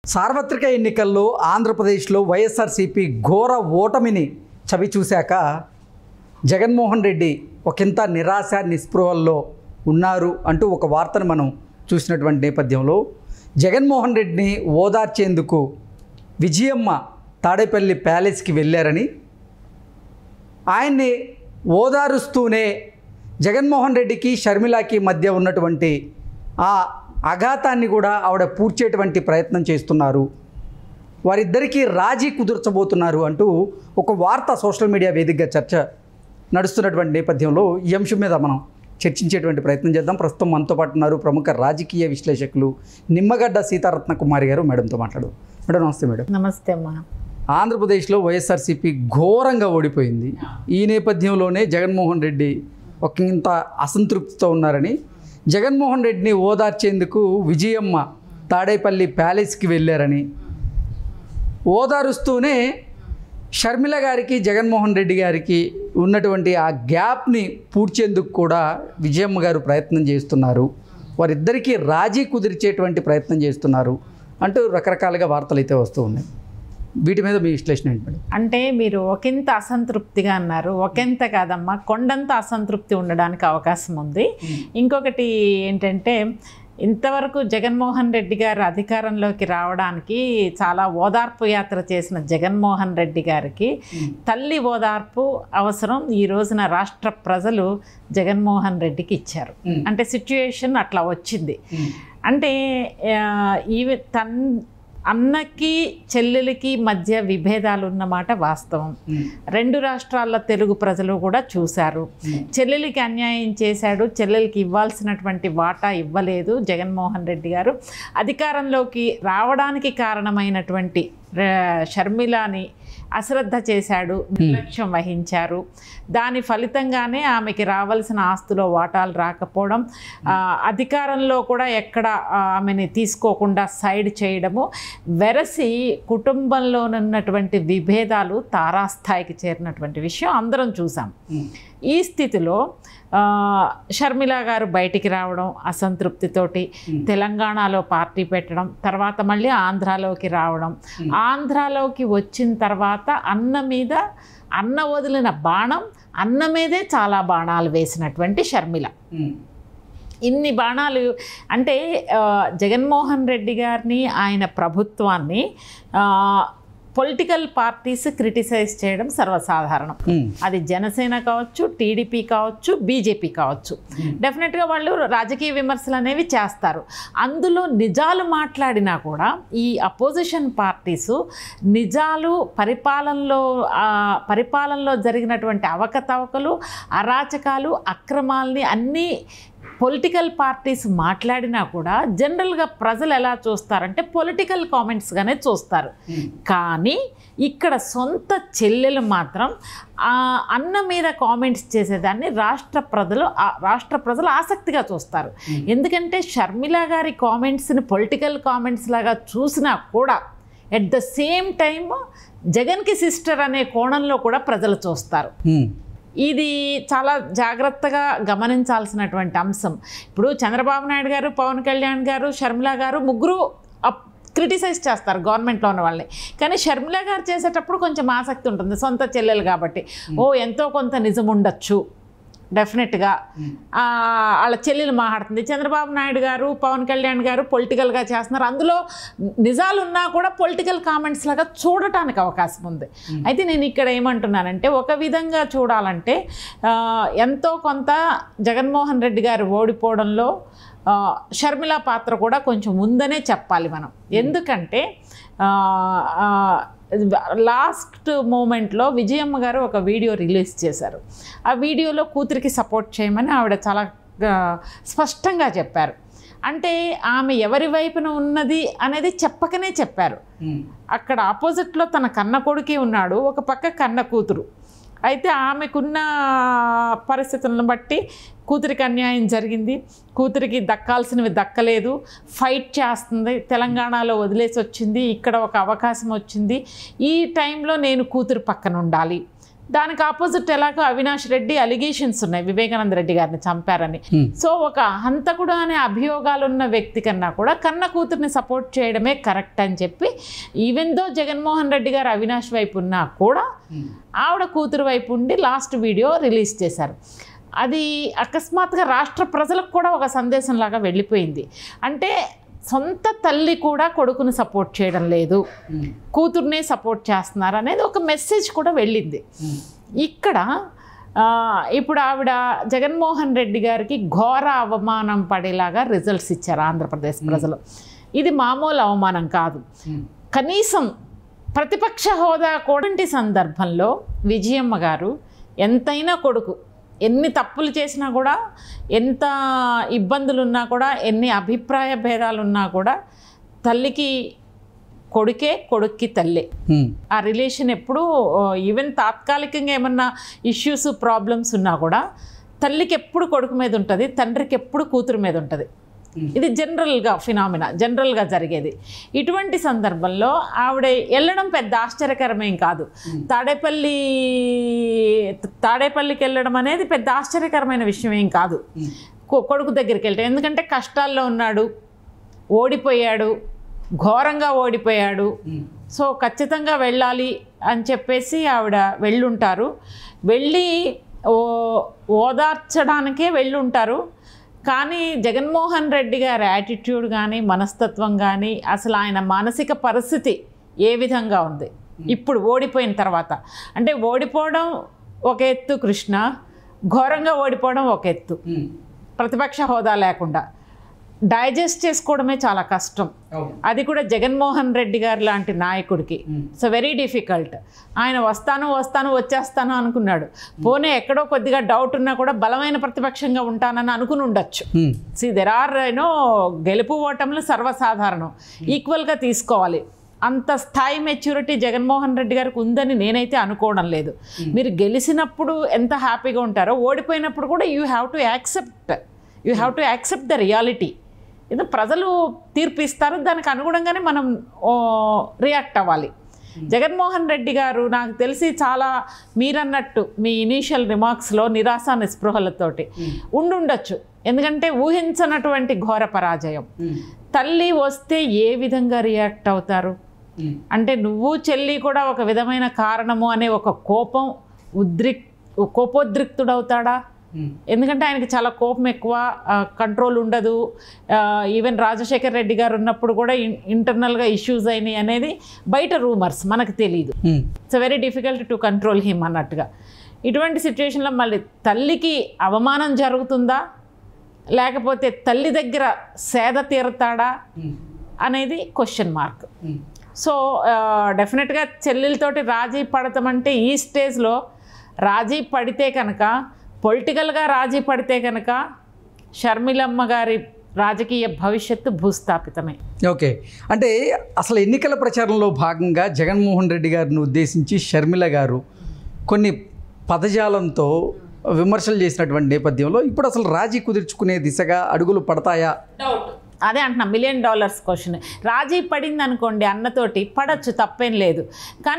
సార్వత్రిక ఎన్నికల్లో ఆంధ్రప్రదేశ్లో వైఎస్ఆర్సీపీ ఘోర ఓటమిని చవిచూశాక జగన్మోహన్ రెడ్డి ఒకంత నిరాశ నిస్పృహల్లో ఉన్నారు అంటూ ఒక వార్తను మనం చూసినటువంటి నేపథ్యంలో జగన్మోహన్ రెడ్డిని ఓదార్చేందుకు విజయమ్మ తాడేపల్లి ప్యాలెస్కి వెళ్ళారని ఆయన్ని ఓదారుస్తూనే జగన్మోహన్ రెడ్డికి షర్మిలాకి మధ్య ఉన్నటువంటి ఆ అఘాతాన్ని కూడా ఆవిడ పూడ్చేటువంటి ప్రయత్నం చేస్తున్నారు, వారిద్దరికీ రాజీ కుదుర్చబోతున్నారు అంటూ ఒక వార్త సోషల్ మీడియా వేదికగా చర్చ నడుస్తున్నటువంటి నేపథ్యంలో ఈ అంశం మీద మనం చర్చించేటువంటి ప్రయత్నం చేద్దాం. ప్రస్తుతం మనతో పాటు ఉన్నారు ప్రముఖ రాజకీయ విశ్లేషకులు నిమ్మగడ్డ సీతారత్న కుమారి గారు. మేడంతో మాట్లాడు. మేడం నమస్తే. మేడం నమస్తే అమ్మా. ఆంధ్రప్రదేశ్లో వైఎస్ఆర్సీపీ ఘోరంగా ఓడిపోయింది. ఈ నేపథ్యంలోనే జగన్మోహన్ రెడ్డి ఒకంత అసంతృప్తితో ఉన్నారని జగన్మోహన్ రెడ్డిని ఓదార్చేందుకు విజయమ్మ తాడేపల్లి ప్యాలెస్కి వెళ్ళారని, ఓదారుస్తూనే షర్మిల గారికి జగన్మోహన్ రెడ్డి గారికి ఉన్నటువంటి ఆ గ్యాప్ని పూడ్చేందుకు కూడా విజయమ్మ గారు ప్రయత్నం చేస్తున్నారు, వారిద్దరికీ రాజీ కుదిర్చేటువంటి ప్రయత్నం చేస్తున్నారు అంటూ రకరకాలుగా వార్తలు అయితే వస్తూ ఉన్నాయి. వీటి మీద మీ విశ్లేషణ ఏంటి మేడం? అంటే మీరు ఒకంత అసంతృప్తిగా అన్నారు. ఒకంత కాదమ్మా, కొండంత అసంతృప్తి ఉండడానికి అవకాశం ఉంది. ఇంకొకటి ఏంటంటే, ఇంతవరకు జగన్మోహన్ రెడ్డి గారు అధికారంలోకి రావడానికి చాలా ఓదార్పు యాత్ర చేసిన జగన్మోహన్ రెడ్డి గారికి తల్లి ఓదార్పు అవసరం ఈ రోజున రాష్ట్ర ప్రజలు జగన్మోహన్ రెడ్డికి ఇచ్చారు. అంటే సిచ్యుయేషన్ అట్లా వచ్చింది. అంటే అన్నకి చెల్లెలకి మధ్య విభేదాలు ఉన్నమాట వాస్తవం. రెండు రాష్ట్రాల తెలుగు ప్రజలు కూడా చూశారు. చెల్లెలకి అన్యాయం చేశాడు, చెల్లెలకి ఇవ్వాల్సినటువంటి వాటా ఇవ్వలేదు జగన్మోహన్ రెడ్డి గారు. అధికారంలోకి రావడానికి కారణమైనటువంటి షర్మిలాని అశ్రద్ధ చేశాడు, నిర్లక్ష్యం వహించారు. దాని ఫలితంగానే ఆమెకి రావాల్సిన ఆస్తులో వాటాలు రాకపోవడం, అధికారంలో కూడా ఎక్కడ ఆమెని తీసుకోకుండా సైడ్ చేయడము, వెరసి కుటుంబంలోనున్నటువంటి విభేదాలు తారాస్థాయికి చేరినటువంటి విషయం అందరం చూసాం. ఈ స్థితిలో షర్మిల గారు బయటికి రావడం అసంతృప్తితోటి, తెలంగాణలో పార్టీ పెట్టడం, తర్వాత మళ్ళీ ఆంధ్రాలోకి రావడం, ఆంధ్రాలోకి వచ్చిన తర్వాత అన్న వదిలిన బాణం అన్న మీదే చాలా బాణాలు వేసినటువంటి షర్మిల. ఇన్ని బాణాలు అంటే జగన్మోహన్ రెడ్డి గారిని, ఆయన ప్రభుత్వాన్ని పొలిటికల్ పార్టీస్ క్రిటిసైజ్ చేయడం సర్వసాధారణం. అది జనసేన కావచ్చు, టీడీపీ కావచ్చు, బీజేపీ కావచ్చు. డెఫినెట్గా వాళ్ళు రాజకీయ విమర్శలు అనేవి చేస్తారు. అందులో నిజాలు మాట్లాడినా కూడా ఈ అపోజిషన్ పార్టీసు నిజాలు, పరిపాలనలో జరిగినటువంటి అవకతవకలు, అరాచకాలు, అక్రమాలని అన్నీ పొలిటికల్ పార్టీస్ మాట్లాడినా కూడా జనరల్గా ప్రజలు ఎలా చూస్తారంటే పొలిటికల్ కామెంట్స్గానే చూస్తారు. కానీ ఇక్కడ సొంత చెల్లెలు మాత్రం అన్న మీద కామెంట్స్ చేసేదాన్ని రాష్ట్ర ప్రజలు ఆసక్తిగా చూస్తారు. ఎందుకంటే షర్మిల గారి కామెంట్స్ని పొలిటికల్ కామెంట్స్ లాగా చూసినా కూడా ఎట్ ద సేమ్ టైమ్ జగన్కి సిస్టర్ అనే కోణంలో కూడా ప్రజలు చూస్తారు. ఇది చాలా జాగ్రత్తగా గమనించాల్సినటువంటి అంశం. ఇప్పుడు చంద్రబాబు నాయుడు గారు, పవన్ కళ్యాణ్ గారు, షర్మిల గారు ముగ్గురు క్రిటిసైజ్ చేస్తారు గవర్నమెంట్లో ఉన్న వాళ్ళని. కానీ షర్మిల గారు చేసేటప్పుడు కొంచెం ఆసక్తి ఉంటుంది, సొంత చెల్లెలు కాబట్టి. ఎంతో కొంత నిజం ఉండొచ్చు డెఫినెట్గా. వాళ్ళ చెల్లెలు మాట్లాడుతుంది. చంద్రబాబు నాయుడు గారు, పవన్ కళ్యాణ్ గారు పొలిటికల్గా చేస్తున్నారు. అందులో నిజాలు ఉన్నా కూడా పొలిటికల్ కామెంట్స్ లాగా చూడటానికి అవకాశం ఉంది. అయితే నేను ఇక్కడ ఏమంటున్నానంటే, ఒక విధంగా చూడాలంటే ఎంతో కొంత జగన్మోహన్ రెడ్డి గారు ఓడిపోవడంలో షర్మిల పాత్ర కూడా కొంచెం ఉందనే చెప్పాలి మనం. ఎందుకంటే లాస్ట్ మూమెంట్లో విజయమ్మ గారు ఒక వీడియో రిలీజ్ చేశారు. ఆ వీడియోలో కూతురికి సపోర్ట్ చేయమని ఆవిడ చాలా స్పష్టంగా చెప్పారు. అంటే ఆమె ఎవరి వైపున ఉన్నది అనేది చెప్పకనే చెప్పారు. అక్కడ ఆపోజిట్లో తన కన్న కొడుకే ఉన్నాడు, ఒక పక్క కన్న కూతురు. అయితే ఆమెకున్న పరిస్థితులను బట్టి కూతురికి అన్యాయం జరిగింది, కూతురికి దక్కాల్సినవి దక్కలేదు, ఫైట్ చేస్తుంది, తెలంగాణలో వదిలేసి వచ్చింది, ఇక్కడ ఒక అవకాశం వచ్చింది, ఈ టైంలో నేను కూతురు పక్కన ఉండాలి, దానికి ఆపోజిట్ ఎలాగో అవినాష్ రెడ్డి అలిగేషన్స్ ఉన్నాయి వివేకానంద రెడ్డి గారిని చంపారని. సో ఒక హంతకుడు అనే అభియోగాలు ఉన్న వ్యక్తి కన్నా కూడా కన్న కూతుర్ని సపోర్ట్ చేయడమే కరెక్ట్ అని చెప్పి, ఈవెన్ దో జగన్మోహన్ రెడ్డి గారు అవినాష్ వైపు ఉన్నా కూడా ఆవిడ కూతురు వైపు ఉండి లాస్ట్ వీడియో రిలీజ్ చేశారు. అది అకస్మాత్తుగా రాష్ట్ర ప్రజలకు కూడా ఒక సందేశంలాగా వెళ్ళిపోయింది. అంటే సొంత తల్లి కూడా కొడుకుని సపోర్ట్ చేయడం లేదు, కూతుర్నే సపోర్ట్ చేస్తున్నారు అనేది ఒక మెసేజ్ కూడా వెళ్ళింది. ఇక్కడ ఇప్పుడు ఆవిడ జగన్మోహన్ రెడ్డి గారికి ఘోర అవమానం పడేలాగా రిజల్ట్స్ ఇచ్చారు ఆంధ్రప్రదేశ్ ప్రజలు. ఇది మామూలు అవమానం కాదు. కనీసం ప్రతిపక్ష హోదా కూడా సందర్భంలో విజయమ్మ గారు ఎంతైనా కొడుకు ఎన్ని తప్పులు చేసినా కూడా, ఎంత ఇబ్బందులు ఉన్నా కూడా, ఎన్ని అభిప్రాయ భేదాలు ఉన్నా కూడా తల్లికి కొడుకే, కొడుక్కి తల్లే. ఆ రిలేషన్ ఎప్పుడూ ఈవెన్ తాత్కాలికంగా ఏమన్నా ఇష్యూస్ ప్రాబ్లమ్స్ ఉన్నా కూడా తల్లికి ఎప్పుడు కొడుకు మీద ఉంటుంది, తండ్రికి ఎప్పుడు కూతురు మీద ఉంటుంది. ఇది జనరల్గా ఫినామినా, జనరల్గా జరిగేది. ఇటువంటి సందర్భంలో ఆవిడ వెళ్ళడం పెద్ద ఆశ్చర్యకరమేం కాదు. తాడేపల్లికి వెళ్ళడం అనేది పెద్ద ఆశ్చర్యకరమైన విషయం ఏం కాదు కొడుకు దగ్గరికి వెళ్తే. ఎందుకంటే కష్టాల్లో ఉన్నాడు, ఓడిపోయాడు, ఘోరంగా ఓడిపోయాడు. సో ఖచ్చితంగా వెళ్ళాలి అని చెప్పేసి ఆవిడ వెళ్ళుంటారు. వెళ్ళి ఓదార్చడానికే వెళ్ళుంటారు. కానీ జగన్మోహన్ రెడ్డి గారి యాటిట్యూడ్ కానీ, మనస్తత్వం కానీ, అసలు ఆయన మానసిక పరిస్థితి ఏ విధంగా ఉంది ఇప్పుడు ఓడిపోయిన తర్వాత. అంటే ఓడిపోవడం ఒక ఎత్తు కృష్ణ, ఘోరంగా ఓడిపోవడం ఒక ఎత్తు. ప్రతిపక్ష హోదా లేకుండా డైజెస్ట్ చేసుకోవడమే చాలా కష్టం. అది కూడా జగన్మోహన్ రెడ్డి గారు లాంటి నాయకుడికి సో వెరీ డిఫికల్ట్. ఆయన వచ్చేస్తాను అనుకున్నాడు. పోనీ ఎక్కడో కొద్దిగా డౌట్ ఉన్నా కూడా బలమైన ప్రతిపక్షంగా ఉంటానని అనుకుని ఉండొచ్చు. దెర్ ఆర్ గెలుపు ఓటములు సర్వసాధారణం, ఈక్వల్గా తీసుకోవాలి. అంత స్థాయి మెచ్యూరిటీ జగన్మోహన్ రెడ్డి గారికి ఉందని నేనైతే అనుకోవడం లేదు. మీరు గెలిచినప్పుడు ఎంత హ్యాపీగా ఉంటారో, ఓడిపోయినప్పుడు కూడా you have to accept the reality. ఇది ప్రజలు తీర్పు ఇస్తారు, దానికి అనుగుణంగానే మనం రియాక్ట్ అవ్వాలి. జగన్మోహన్ రెడ్డి గారు నాకు తెలిసి చాలా మీరన్నట్టు మీ ఇనీషియల్ రిమార్క్స్లో నిరాశ నిస్పృహలతోటి ఉండుండొచ్చు. ఎందుకంటే ఊహించనటువంటి ఘోర పరాజయం. తల్లి వస్తే ఏ విధంగా రియాక్ట్ అవుతారు అంటే, నువ్వు చెల్లి కూడా ఒక విధమైన కారణము అనే ఒక కోపోద్రిక్తుడవుతాడా? ఎందుకంటే ఆయనకి చాలా కోపం ఎక్కువ, కంట్రోల్ ఉండదు. ఈవెన్ రాజశేఖర్ రెడ్డి గారు ఉన్నప్పుడు కూడా ఇంటర్నల్గా ఇష్యూస్ అయినాయి అనేది బయట రూమర్స్, మనకు తెలియదు. It's very difficult to control him అన్నట్టుగా. ఇటువంటి సిచ్యువేషన్లో మళ్ళీ తల్లికి అవమానం జరుగుతుందా, లేకపోతే తల్లి దగ్గర సేద తీరతాడా అనేది క్వశ్చన్ మార్క్. సో డెఫినెట్గా చెల్లెలతోటి రాజీ పడతామంటే ఈ స్టేజ్లో రాజీ పడితే కనుక, పొలిటికల్గా రాజీ పడితే కనుక షర్మిలమ్మ గారి రాజకీయ భవిష్యత్తు భూస్థాపితమే. ఓకే, అంటే అసలు ఎన్నికల ప్రచారంలో భాగంగా జగన్మోహన్ రెడ్డి గారిని ఉద్దేశించి షర్మిల గారు కొన్ని పదజాలంతో విమర్శలు చేసినటువంటి నేపథ్యంలో ఇప్పుడు అసలు రాజీ కుదుర్చుకునే దిశగా అడుగులు పడతాయా? అదే అంటున్నా, $1 మిలియన్ క్వశ్చన్. రాజీ పడింది అనుకోండి అన్నతోటి, పడచ్చు, తప్పేం లేదు. కానీ